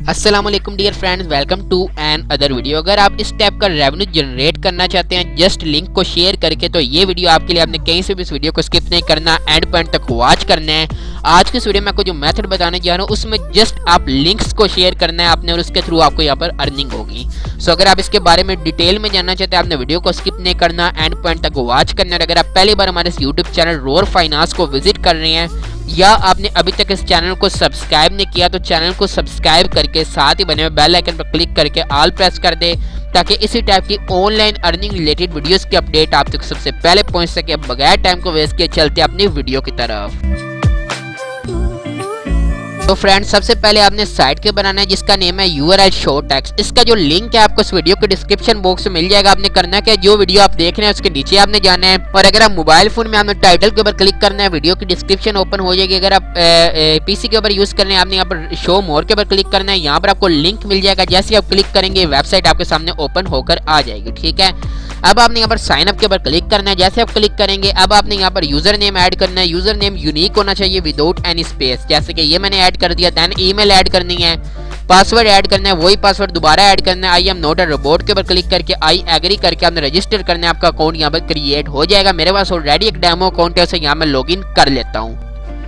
अस्सलाम वालेकुम dear friends, welcome to another video. अगर आप इस टाइप का रेवेन्यू जनरेट करना चाहते हैं जस्ट लिंक को शेयर करके, तो ये वीडियो आपके लिए। आपने कहीं से भी इस वीडियो को स्किप नहीं करना, एंड पॉइंट तक वॉच करना है। आज की इस वीडियो में आपको जो मेथड बताने जा रहा हूँ उसमें जस्ट आप लिंक्स को शेयर करना है आपने, और उसके थ्रू आपको यहाँ पर अर्निंग होगी। सो अगर आप इसके बारे में डिटेल में जानना चाहते हैं, आपने वीडियो को स्किप नहीं करना, एंड पॉइंट तक वॉच करना है। अगर आप पहली बार हमारे इस यूट्यूब चैनल रोर फाइनेंस को विजिट कर रहे हैं या आपने अभी तक इस चैनल को सब्सक्राइब नहीं किया, तो चैनल को सब्सक्राइब करके साथ ही बने हुए बेल आइकन पर क्लिक करके ऑल प्रेस कर दे, ताकि इसी टाइप की ऑनलाइन अर्निंग रिलेटेड वीडियोस की अपडेट आप तक सबसे पहले पहुंच सके। बगैर टाइम को वेस्ट किए चलते अपनी वीडियो की तरफ। तो फ्रेंड्स, सबसे पहले आपने साइट के बनाना है जिसका नेम है URL शो टेक्स्ट। इसका जो लिंक है आपको इस वीडियो के डिस्क्रिप्शन बॉक्स में मिल जाएगा। आपने करना क्या, जो वीडियो आप देख रहे हैं उसके नीचे आपने जाना है, और अगर आप मोबाइल फोन में आपने टाइटल के ऊपर क्लिक करना है, वीडियो की डिस्क्रिप्शन ओपन हो जाएगी। अगर आप पीसी के ऊपर यूज कर रहे हैं, आपने यहाँ पर शो मोर के ऊपर क्लिक करना है। यहाँ पर आपको लिंक मिल जाएगा, जैसे आप क्लिक करेंगे वेबसाइट आपके सामने ओपन होकर आ जाएगी। ठीक है, अब आपने यहाँ पर साइन अप के ऊपर क्लिक करना है। जैसे आप क्लिक करेंगे, अब आपने यहाँ पर यूजर नेम ऐड करना है। यूजर नेम यूनिक होना चाहिए विदाउट एनी स्पेस, जैसे कि ये मैंने ऐड कर दिया। देन ईमेल ऐड करनी है, पासवर्ड ऐड करना है, वही पासवर्ड दोबारा ऐड करना है। I am not a robot के ऊपर क्लिक करके आई एग्री करके आपने रजिस्टर करना है। आपका अकाउंट यहाँ पर क्रिएट हो जाएगा। मेरे पास ऑलरेडी एक डेमो अकाउंट है, उसे यहाँ मैं लॉगिन कर लेता हूँ।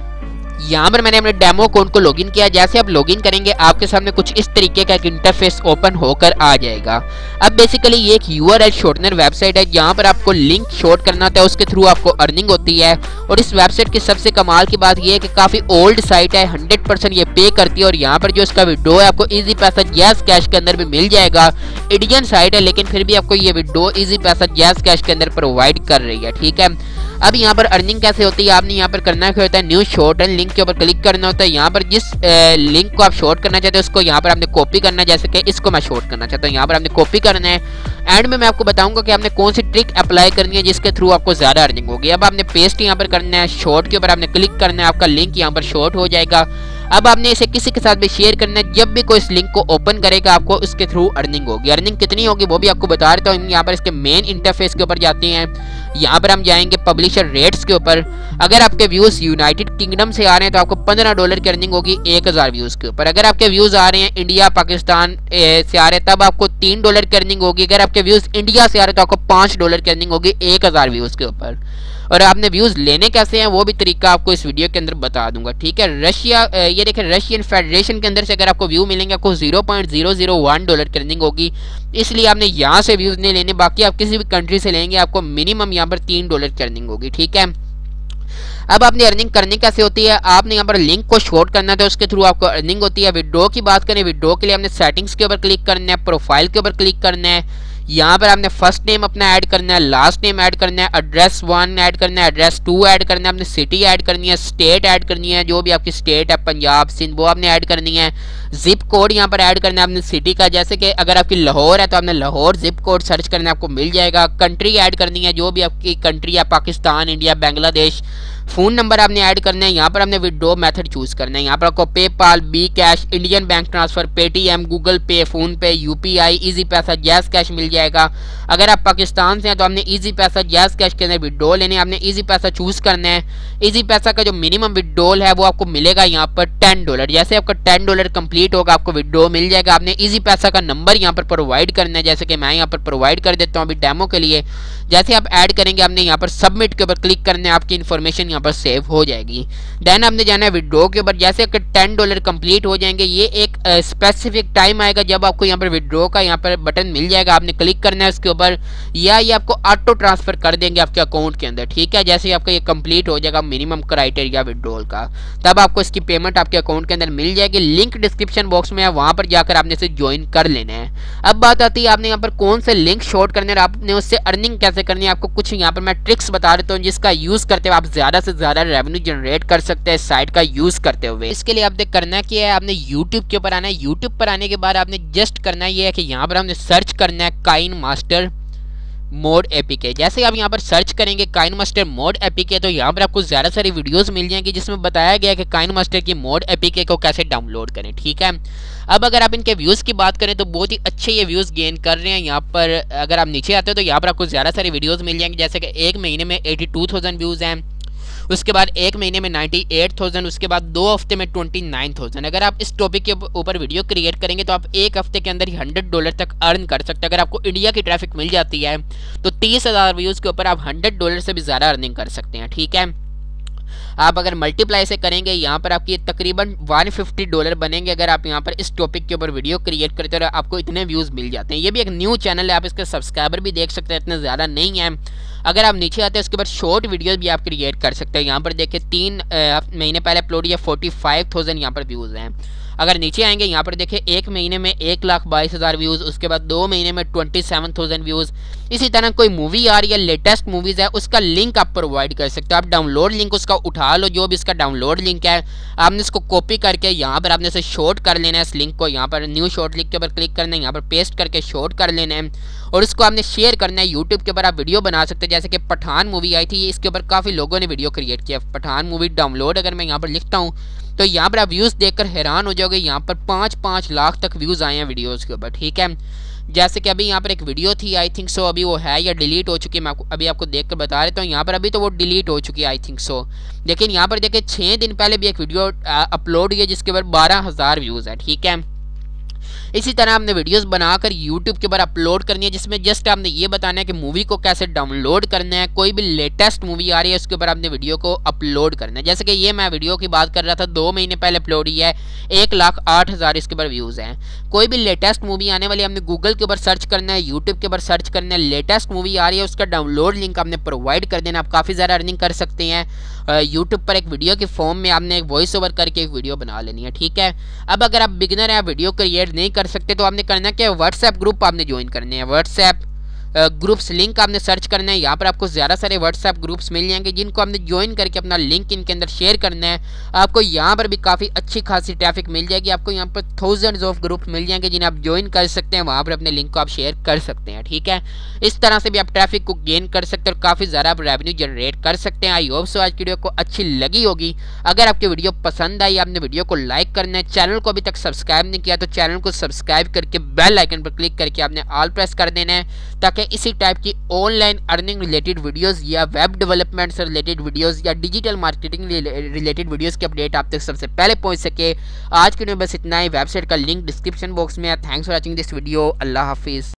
यहाँ पर मैंने अपने डेमो अकाउंट को लॉगिन किया। जैसे आप लॉगिन करेंगे, आपके सामने कुछ इस तरीके का एक इंटरफेस ओपन होकर आ जाएगा। अब बेसिकली ये एक URL शॉर्टनर वेबसाइट है, जहाँ पर आपको लिंक शॉर्ट करना होता है, उसके थ्रू आपको अर्निंग होती है। और इस वेबसाइट की सबसे कमाल की बात यह है कि काफी ओल्ड साइट है, 100% ये पे करती है। और यहाँ पर जो इसका विड्रॉ है आपको इजी पैसा जैस कैश के अंदर भी मिल जाएगा। इंडियन साइट है, लेकिन फिर भी आपको ये विड्रॉ इजी पैसा जैस कैश के अंदर प्रोवाइड कर रही है। ठीक है, अब यहाँ पर अर्निंग कैसे होती है, आपने यहाँ पर करना क्या होता है, न्यू शॉर्ट एंड लिंक के ऊपर क्लिक करना होता है। यहाँ पर जिस लिंक को आप शॉर्ट करना चाहते हैं उसको यहाँ पर आपने कॉपी करना है। जैसे कि इसको मैं शॉर्ट करना चाहता हूँ, यहाँ पर आपने कॉपी करना है। एंड में मैं आपको बताऊंगा कि आपने कौन सी ट्रिक अप्लाई करनी है जिसके थ्रू आपको ज्यादा अर्निंग होगी। अब आपने पेस्ट यहाँ पर करना है, शॉर्ट के ऊपर आपने क्लिक करना है, आपका लिंक यहाँ पर शॉर्ट हो जाएगा। अब आपने इसे किसी के साथ भी शेयर करना है, जब भी कोई इस लिंक को ओपन करेगा आपको उसके थ्रू अर्निंग होगी। अर्निंग कितनी होगी वो भी आपको बता देता हूँ। यहाँ पर इसके मेन इंटरफेस के ऊपर जाते हैं, यहाँ पर हम जाएंगे पब्लिशर रेट्स के ऊपर। अगर आपके व्यूज यूनाइटेड किंगडम से आ रहे हैं तो आपको $15 की अर्निंग होगी 1000 व्यूज के ऊपर। अगर आपके व्यूज आ रहे हैं इंडिया पाकिस्तान से आ रहे हैं, तब आपको $3 की अर्निंग होगी। अगर आपके व्यूज इंडिया से आ रहे हैं तो आपको $5 की अर्निंग होगी 1000 व्यूज के ऊपर। और आपने व्यूज लेने कैसे हैं वो भी तरीका आपको इस वीडियो के अंदर बता दूंगा। ठीक है, रशिया, ये देखिए रशियन फेडरेशन के अंदर से अगर आपको व्यू मिलेंगे आपको $0.001 की अर्निंग होगी। इसलिए आपने यहाँ से व्यूज नहीं लेने, बाकी आप किसी भी कंट्री से लेंगे आपको मिनिमम यहाँ पर $3 की अर्निंग होगी। ठीक है, अब आपने अर्निंग करनी कैसे होती है, आपने यहाँ पर लिंक को शॉर्ट करना था, उसके थ्रू आपको अर्निंग होती है। विड्रॉ की बात करें, विड्रॉ के लिए आपने सेटिंग्स के ऊपर क्लिक करना है, प्रोफाइल के ऊपर क्लिक करना है। यहाँ पर आपने फर्स्ट नेम अपना ऐड करना है, लास्ट नेम ऐड करना है, एड्रेस 1 ऐड करना है, एड्रेस 2 ऐड करना है, आपने सिटी ऐड करनी है, स्टेट ऐड करनी है, जो भी आपकी स्टेट है पंजाब सिंध वो आपने ऐड करनी है। जिप कोड यहाँ पर ऐड करना है आपने सिटी का, जैसे कि अगर आपकी लाहौर है तो आपने लाहौर जिप कोड सर्च करना है, आपको मिल जाएगा। कंट्री ऐड करनी है, जो भी आपकी कंट्री है, Pakistan, India, Bangladesh. Phone number आपने ऐड करना है। यहाँ पर आपने विड्रॉ मेथड चूज करना है, यहाँ पर आपको PayPal, bKash, Indian bank transfer, Paytm, Google Pay, PhonePe, UPI, Easypaisa, जैस कैश मिल जाएगा। अगर आप पाकिस्तान से हैं तो आपने इजी पैसा जैस कैश के अंदर विड्रॉ लेने, आपने इजी पैसा चूज करना है। इजी पैसा का जो मिनिमम विड्रॉल है वो आपको मिलेगा यहाँ पर $10। जैसे आपका $10 कंप्लीट होगा आपको विड्रॉ मिल जाएगा। आपने इजी पैसा का नंबर यहाँ पर प्रोवाइड करना है, जैसे कि मैं यहाँ पर प्रोवाइड कर देता हूँ अभी डेमो के लिए। जैसे आप ऐड करेंगे आपने यहाँ पर सबमिट के ऊपर क्लिक करना है, आपकी इन्फॉर्मेशन यहाँ पर सेव हो जाएगी। देन आपने जाना है विड्रॉ के ऊपर। जैसे आपके $10 कंप्लीट हो जाएंगे, ये एक स्पेसिफिक टाइम आएगा जब आपको यहाँ पर विड्रॉ का यहाँ पर बटन मिल जाएगा, आपने क्लिक करना है उसके ऊपर, या ये आपको ऑटो ट्रांसफर कर देंगे आपके अकाउंट के अंदर। ठीक है, जैसे आपका ये कंप्लीट हो जाएगा मिनिमम क्राइटेरिया विड्रॉल का, तब आपको इसकी पेमेंट आपके अकाउंट के अंदर मिल जाएगी। लिंक डिस्क्रिप्शन बॉक्स में है, वहां पर जाकर आपने इसे ज्वाइन कर लेना है। अब बात आती है आपने यहाँ पर कौन से लिंक शॉर्ट करने और आपने उससे अर्निंग कैसे करनी है। आपको कुछ यहाँ पर मैं ट्रिक्स बता देता हूँ जिसका यूज करते हुए आप ज्यादा से ज्यादा रेवेन्यू जनरेट कर सकते हैं साइट का यूज करते हुए। इसके लिए आपने करना क्या है, आपने यूट्यूब के ऊपर आना है। यूट्यूब पर आने के बाद आपने जस्ट करना ये है कि यहाँ पर हमने सर्च करना है काइन मास्टर मोड एपीके। जैसे आप यहाँ पर सर्च करेंगे काइन मास्टर मोड एपीके, तो यहाँ पर आपको ज़्यादा सारी वीडियोस मिल जाएंगी जिसमें बताया गया है कि काइन मास्टर की मोड एपीके को कैसे डाउनलोड करें। ठीक है, अब अगर आप इनके व्यूज़ की बात करें तो बहुत ही अच्छे ये व्यूज़ गेन कर रहे हैं। यहाँ पर अगर आप नीचे आते हो तो यहाँ पर आपको ज़्यादा सारी वीडियोज़ मिल जाएंगी, जैसे कि एक महीने में 82,000 व्यूज़ हैं। उसके बाद एक महीने में 98,000, उसके बाद 2 हफ्ते में 29,000। अगर आप इस टॉपिक के ऊपर वीडियो क्रिएट करेंगे तो आप एक हफ्ते के अंदर ही $100 तक अर्न कर सकते हैं। अगर आपको इंडिया की ट्रैफिक मिल जाती है तो 30,000 व्यूज़ के ऊपर आप $100 से भी ज़्यादा अर्निंग कर सकते हैं। ठीक है, आप अगर मल्टीप्लाई से करेंगे यहाँ पर आपकी तकरीबन $150 बनेंगे अगर आप यहाँ पर इस टॉपिक के ऊपर वीडियो क्रिएट करते हो और आपको इतने व्यूज़ मिल जाते हैं। ये भी एक न्यू चैनल है, आप इसके सब्सक्राइबर भी देख सकते हैं, इतने ज़्यादा नहीं है। अगर आप नीचे आते हैं उसके बाद शॉर्ट वीडियोस भी आप क्रिएट कर सकते हैं। यहाँ पर देखिए 3 महीने पहले अपलोड किया, 45,000 यहाँ पर व्यूज़ हैं। अगर नीचे आएंगे यहाँ पर देखिए एक महीने में 1,22,000 व्यूज़, उसके बाद 2 महीने में 27,000 व्यूज़। इसी तरह कोई मूवी आ रही है, लेटेस्ट मूवीज़ है, उसका लिंक आप प्रोवाइड कर सकते हो। आप डाउनलोड लिंक उसका उठा लो, जो भी इसका डाउनलोड लिंक है आपने इसको कॉपी करके यहाँ पर आपने इसे शॉर्ट कर लेना है। इस लिंक को यहाँ पर न्यू शॉर्ट लिंक के ऊपर क्लिक करना है, यहाँ पर पेस्ट करके शॉर्ट कर लेना है और इसको आपने शेयर करना है। यूट्यूब के ऊपर आप वीडियो बना सकते हैं, जैसे कि पठान मूवी आई थी, इसके ऊपर काफ़ी लोगों ने वीडियो क्रिएट किया। पठान मूवी डाउनलोड अगर मैं यहाँ पर लिखता हूँ तो यहाँ पर आप व्यूज़ देखकर हैरान हो जाओगे। यहाँ पर 5-5 लाख तक व्यूज़ आए हैं वीडियोज़ के ऊपर। ठीक है, जैसे कि अभी यहाँ पर एक वीडियो थी, आई थिंक सो अभी वो है या डिलीट हो चुकी है, मैं अभी आपको देखकर बता देता हूँ। यहाँ पर अभी तो वो डिलीट हो चुकी है आई थिंक सो, लेकिन यहाँ पर देखिए 6 दिन पहले भी एक वीडियो अपलोड हुई है जिसके ऊपर 12,000 व्यूज़ है। ठीक है, इसी तरह आपने वीडियोस बनाकर यूट्यूब के ऊपर अपलोड करनी है, जिसमें जस्ट आपने ये बताना है कि मूवी को कैसे डाउनलोड करना है। कोई भी लेटेस्ट मूवी आ रही है उसके ऊपर आपने वीडियो को अपलोड करना है। जैसे कि ये मैं वीडियो की बात कर रहा था, 2 महीने पहले अपलोड हुई है, 1,08,000 इसके ऊपर व्यूज़ हैं। कोई भी लेटेस्ट मूवी आने वाली आपने गूगल के ऊपर सर्च करना है, यूट्यूब के ऊपर सर्च करना है, लेटेस्ट मूवी आ रही है उसका डाउनलोड लिंक आपने प्रोवाइड कर देना। आप काफ़ी ज़्यादा अर्निंग कर सकते हैं। यूट्यूब पर एक वीडियो के फॉर्म में आपने एक वॉइस ओवर करके एक वीडियो बना लेनी है। ठीक है, अब अगर आप बिगिनर हैं, वीडियो क्रिएट नहीं कर सकते तो आपने करना क्या है, व्हाट्सएप ग्रुप आपने ज्वाइन करने हैं। व्हाट्सएप ग्रुप्स लिंक आपने सर्च करना है, यहाँ पर आपको ज़्यादा सारे व्हाट्सएप ग्रुप्स मिल जाएंगे जिनको आपने ज्वाइन करके अपना लिंक इनके अंदर शेयर करना है। आपको यहाँ पर भी काफ़ी अच्छी खासी ट्रैफिक मिल जाएगी। आपको यहाँ पर थाउजेंड्स ऑफ ग्रुप मिल जाएंगे जिन्हें आप ज्वाइन कर सकते हैं, वहाँ पर अपने लिंक को आप शेयर कर सकते हैं। ठीक है, इस तरह से भी आप ट्रैफिक को गेन कर सकते हैं और काफ़ी ज़्यादा आप रेवेन्यू जनरेट कर सकते हैं। आई होप सो आज की वीडियो को अच्छी लगी होगी। अगर आपकी वीडियो पसंद आई, आपने वीडियो को लाइक करना है, चैनल को अभी तक सब्सक्राइब नहीं किया तो चैनल को सब्सक्राइब करके बेल आइकन पर क्लिक करके आपने ऑल प्रेस कर देना है, ताकि इसी टाइप की ऑनलाइन अर्निंग रिलेटेड वीडियोस या वेब डेवलपमेंट से रिलेटेड वीडियोस या डिजिटल मार्केटिंग रिलेटेड वीडियोस की अपडेट आप तक सबसे पहले पहुंच सके। आज के वीडियो में बस इतना ही। वेबसाइट का लिंक डिस्क्रिप्शन बॉक्स में है। Thanks for watching this video. अल्लाह हाफिज़।